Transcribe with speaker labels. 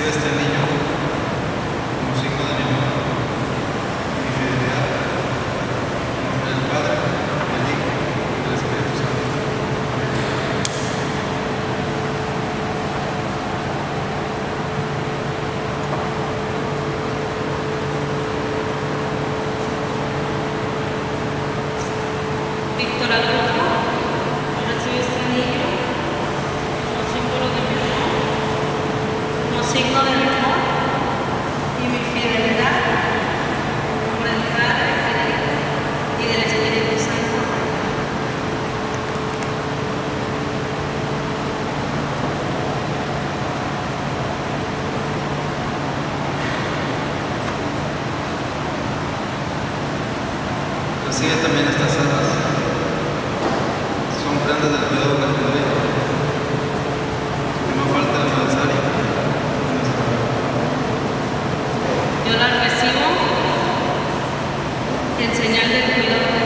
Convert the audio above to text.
Speaker 1: Recibe este anillo como signo de mi amor y mi fidelidad. En nombre del Padre, del Hijo y del Espíritu Santo.
Speaker 2: Víctor Adolfo, recibe este anillo como símbolo de mi amor, como signo de mi amor y mi fidelidad, en nombre del Padre, del Hijo y del Espíritu Santo.
Speaker 1: Recibe también estas armas. Son prendas del cuidado católico. Que no falte la necesaria.
Speaker 2: Yo las recibo en señal del cuidado